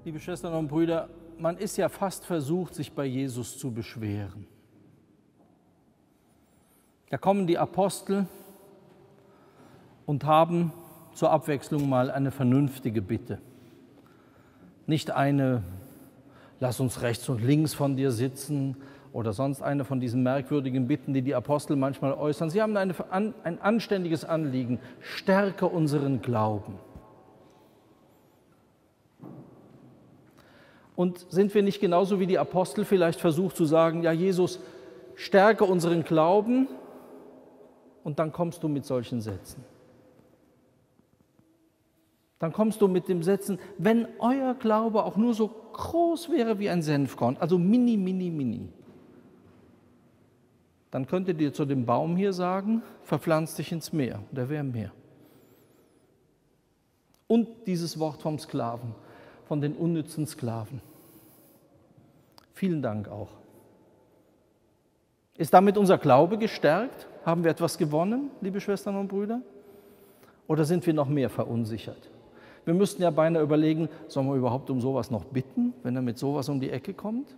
Liebe Schwestern und Brüder, man ist ja fast versucht, sich bei Jesus zu beschweren. Da kommen die Apostel und haben zur Abwechslung mal eine vernünftige Bitte. Nicht eine, lass uns rechts und links von dir sitzen oder sonst eine von diesen merkwürdigen Bitten, die die Apostel manchmal äußern. Sie haben ein anständiges Anliegen, stärke unseren Glauben. Und sind wir nicht genauso wie die Apostel vielleicht versucht zu sagen, ja Jesus, stärke unseren Glauben und dann kommst du mit solchen Sätzen. Dann kommst du mit dem Sätzen, wenn euer Glaube auch nur so groß wäre wie ein Senfkorn, also mini, mini, mini, dann könntet ihr zu dem Baum hier sagen, verpflanz dich ins Meer, der wäre mehr. Und dieses Wort vom Sklaven, von den unnützen Sklaven. Vielen Dank auch. Ist damit unser Glaube gestärkt? Haben wir etwas gewonnen, liebe Schwestern und Brüder? Oder sind wir noch mehr verunsichert? Wir müssten ja beinahe überlegen, sollen wir überhaupt um sowas noch bitten, wenn er mit sowas um die Ecke kommt?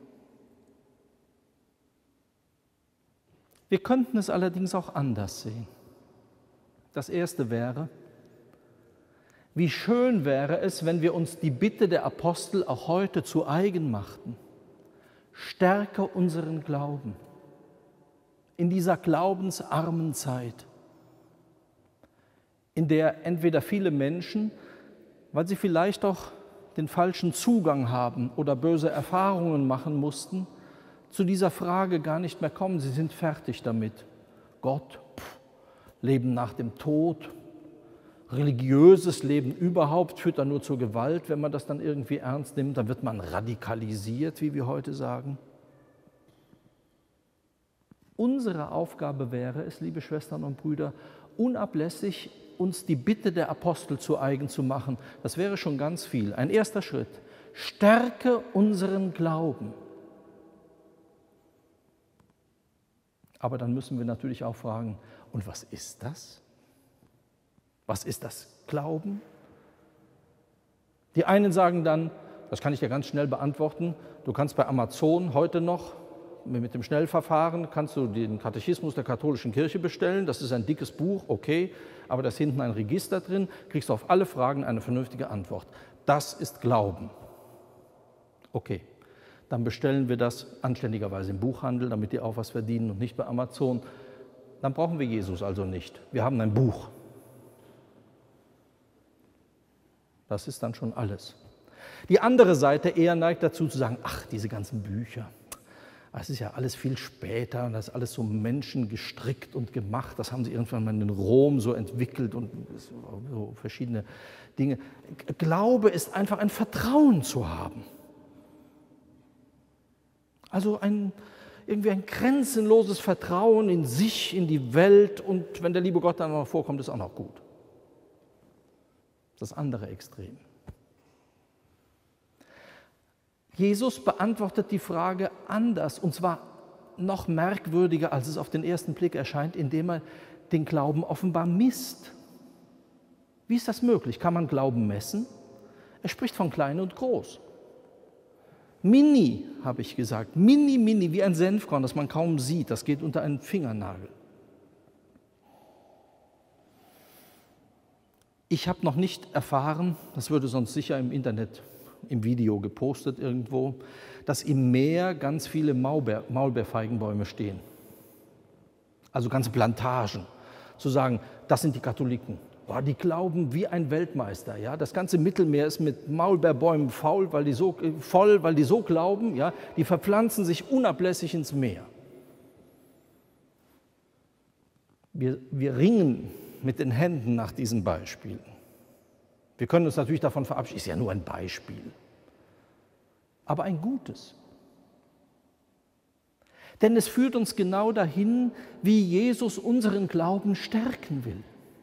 Wir könnten es allerdings auch anders sehen. Das Erste wäre, wie schön wäre es, wenn wir uns die Bitte der Apostel auch heute zu eigen machten. Stärke unseren Glauben in dieser glaubensarmen Zeit, in der entweder viele Menschen, weil sie vielleicht auch den falschen Zugang haben oder böse Erfahrungen machen mussten, zu dieser Frage gar nicht mehr kommen. Sie sind fertig damit. Gott, Leben nach dem Tod, religiöses Leben überhaupt führt dann nur zur Gewalt, wenn man das dann irgendwie ernst nimmt. Dann wird man radikalisiert, wie wir heute sagen. Unsere Aufgabe wäre es, liebe Schwestern und Brüder, unablässig uns die Bitte der Apostel zu eigen zu machen. Das wäre schon ganz viel. Ein erster Schritt. Stärke unseren Glauben. Aber dann müssen wir natürlich auch fragen, und was ist das? Was ist das Glauben? Die einen sagen dann, das kann ich dir ganz schnell beantworten, du kannst bei Amazon heute noch, mit dem Schnellverfahren, kannst du den Katechismus der katholischen Kirche bestellen, das ist ein dickes Buch, okay, aber da ist hinten ein Register drin, kriegst du auf alle Fragen eine vernünftige Antwort. Das ist Glauben. Okay, dann bestellen wir das anständigerweise im Buchhandel, damit die auch was verdienen und nicht bei Amazon. Dann brauchen wir Jesus also nicht. Wir haben ein Buch. Das ist dann schon alles. Die andere Seite eher neigt dazu zu sagen, ach, diese ganzen Bücher, das ist ja alles viel später und das ist alles so menschengestrickt und gemacht. Das haben sie irgendwann mal in Rom so entwickelt und so verschiedene Dinge. Glaube ist einfach ein Vertrauen zu haben. Also irgendwie ein grenzenloses Vertrauen in sich, in die Welt und wenn der liebe Gott dann noch vorkommt, ist auch noch gut. Das andere Extrem. Jesus beantwortet die Frage anders, und zwar noch merkwürdiger, als es auf den ersten Blick erscheint, indem er den Glauben offenbar misst. Wie ist das möglich? Kann man Glauben messen? Er spricht von klein und groß. Mini, habe ich gesagt, mini, mini, wie ein Senfkorn, das man kaum sieht, das geht unter einen Fingernagel. Ich habe noch nicht erfahren, das würde sonst sicher im Internet, im Video gepostet irgendwo, dass im Meer ganz viele Maulbeerfeigenbäume stehen. Also ganze Plantagen. Zu sagen, das sind die Katholiken. Boah, die glauben wie ein Weltmeister. Ja? Das ganze Mittelmeer ist mit Maulbeerbäumen voll, weil die so glauben. Ja? Die verpflanzen sich unablässig ins Meer. Wir ringen mit den Händen nach diesen Beispielen. Wir können uns natürlich davon verabschieden, ist ja nur ein Beispiel, aber ein gutes. Denn es führt uns genau dahin, wie Jesus unseren Glauben stärken will.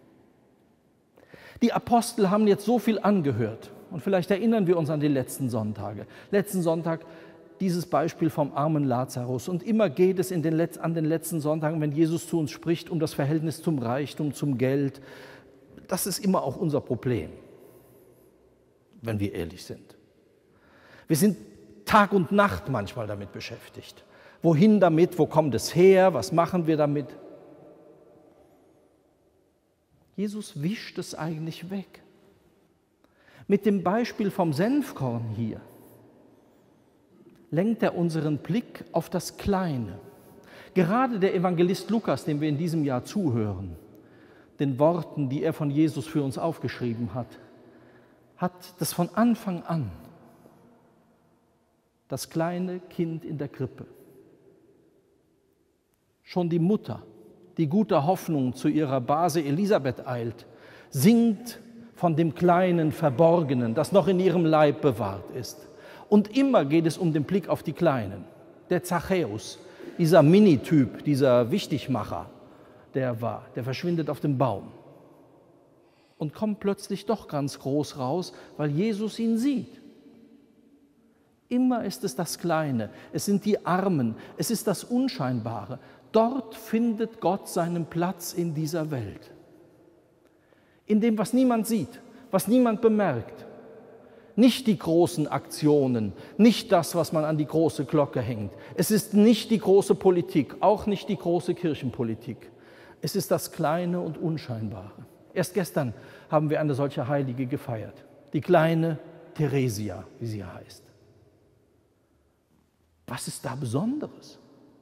Die Apostel haben jetzt so viel angehört und vielleicht erinnern wir uns an die letzten Sonntage. Letzten Sonntag dieses Beispiel vom armen Lazarus und immer geht es an den letzten Sonntagen, wenn Jesus zu uns spricht, um das Verhältnis zum Reichtum, zum Geld. Das ist immer auch unser Problem, wenn wir ehrlich sind. Wir sind Tag und Nacht manchmal damit beschäftigt. Wohin damit? Wo kommt es her? Was machen wir damit? Jesus wischt es eigentlich weg. Mit dem Beispiel vom Senfkorn hier lenkt er unseren Blick auf das Kleine. Gerade der Evangelist Lukas, dem wir in diesem Jahr zuhören, den Worten, die er von Jesus für uns aufgeschrieben hat, hat das von Anfang an, das kleine Kind in der Krippe. Schon die Mutter, die guter Hoffnung zu ihrer Base Elisabeth eilt, singt von dem kleinen Verborgenen, das noch in ihrem Leib bewahrt ist. Und immer geht es um den Blick auf die Kleinen. Der Zachäus, dieser Minityp, dieser Wichtigmacher, der verschwindet auf dem Baum und kommt plötzlich doch ganz groß raus, weil Jesus ihn sieht. Immer ist es das Kleine, es sind die Armen, es ist das Unscheinbare. Dort findet Gott seinen Platz in dieser Welt. In dem, was niemand sieht, was niemand bemerkt. Nicht die großen Aktionen, nicht das, was man an die große Glocke hängt. Es ist nicht die große Politik, auch nicht die große Kirchenpolitik. Es ist das Kleine und Unscheinbare. Erst gestern haben wir eine solche Heilige gefeiert. Die kleine Theresia, wie sie heißt. Was ist da Besonderes?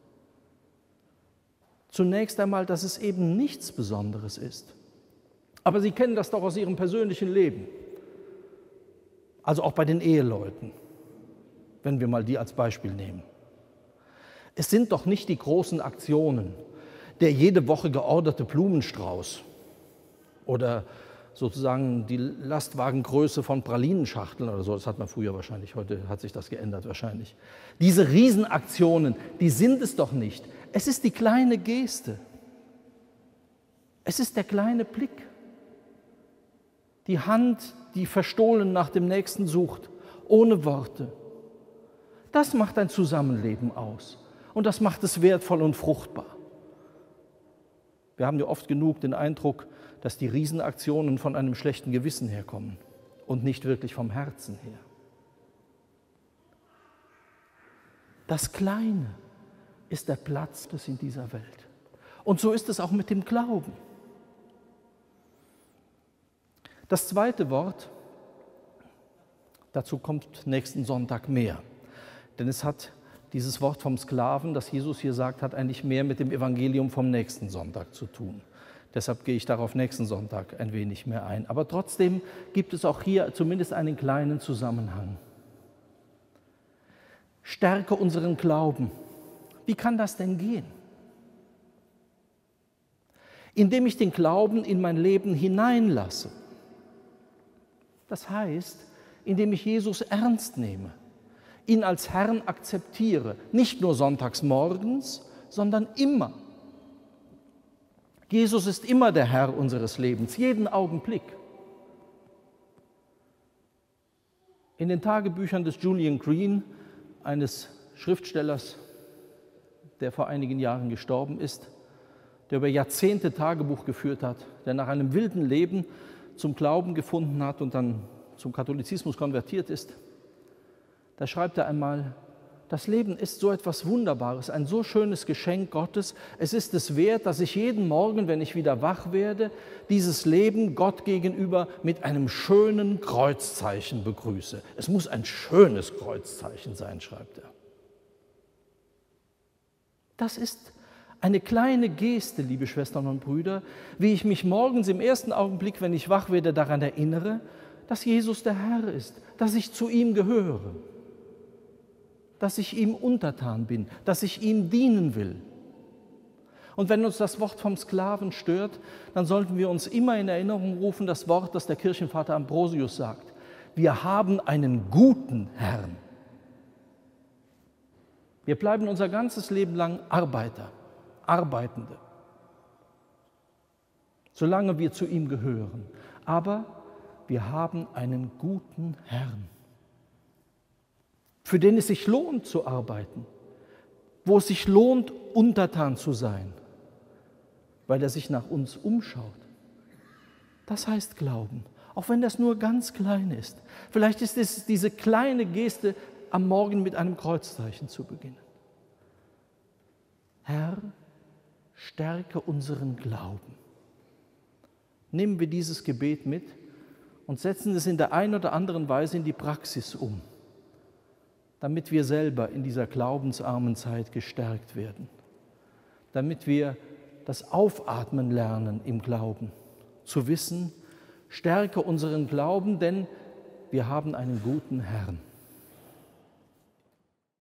Zunächst einmal, dass es eben nichts Besonderes ist. Aber Sie kennen das doch aus Ihrem persönlichen Leben. Also auch bei den Eheleuten, wenn wir mal die als Beispiel nehmen. Es sind doch nicht die großen Aktionen, der jede Woche georderte Blumenstrauß oder sozusagen die Lastwagengröße von Pralinenschachteln oder so, das hat man früher wahrscheinlich, heute hat sich das geändert wahrscheinlich. Diese Riesenaktionen, die sind es doch nicht. Es ist die kleine Geste. Es ist der kleine Blick. Die Hand, die verstohlen nach dem Nächsten sucht, ohne Worte. Das macht ein Zusammenleben aus und das macht es wertvoll und fruchtbar. Wir haben ja oft genug den Eindruck, dass die Riesenaktionen von einem schlechten Gewissen herkommen und nicht wirklich vom Herzen her. Das Kleine ist der Platz des in dieser Welt. Und so ist es auch mit dem Glauben. Das zweite Wort, dazu kommt nächsten Sonntag mehr. Denn es hat dieses Wort vom Sklaven, das Jesus hier sagt, hat eigentlich mehr mit dem Evangelium vom nächsten Sonntag zu tun. Deshalb gehe ich darauf nächsten Sonntag ein wenig mehr ein. Aber trotzdem gibt es auch hier zumindest einen kleinen Zusammenhang. Stärke unseren Glauben. Wie kann das denn gehen? Indem ich den Glauben in mein Leben hineinlasse. Das heißt, indem ich Jesus ernst nehme, ihn als Herrn akzeptiere, nicht nur sonntags morgens, sondern immer. Jesus ist immer der Herr unseres Lebens, jeden Augenblick. In den Tagebüchern des Julian Green, eines Schriftstellers, der vor einigen Jahren gestorben ist, der über Jahrzehnte Tagebuch geführt hat, der nach einem wilden Leben zum Glauben gefunden hat und dann zum Katholizismus konvertiert ist, da schreibt er einmal: Das Leben ist so etwas Wunderbares, ein so schönes Geschenk Gottes. Es ist es wert, dass ich jeden Morgen, wenn ich wieder wach werde, dieses Leben Gott gegenüber mit einem schönen Kreuzzeichen begrüße. Es muss ein schönes Kreuzzeichen sein, schreibt er. Das ist eine kleine Geste, liebe Schwestern und Brüder, wie ich mich morgens im ersten Augenblick, wenn ich wach werde, daran erinnere, dass Jesus der Herr ist, dass ich zu ihm gehöre, dass ich ihm untertan bin, dass ich ihm dienen will. Und wenn uns das Wort vom Sklaven stört, dann sollten wir uns immer in Erinnerung rufen, das Wort, das der Kirchenvater Ambrosius sagt: Wir haben einen guten Herrn. Wir bleiben unser ganzes Leben lang Arbeiter, Arbeitende, solange wir zu ihm gehören. Aber wir haben einen guten Herrn, für den es sich lohnt zu arbeiten, wo es sich lohnt, untertan zu sein, weil er sich nach uns umschaut. Das heißt Glauben, auch wenn das nur ganz klein ist. Vielleicht ist es diese kleine Geste am Morgen mit einem Kreuzzeichen zu beginnen. Herr, stärke unseren Glauben. Nehmen wir dieses Gebet mit und setzen es in der einen oder anderen Weise in die Praxis um, damit wir selber in dieser glaubensarmen Zeit gestärkt werden, damit wir das Aufatmen lernen im Glauben, zu wissen, stärke unseren Glauben, denn wir haben einen guten Herrn.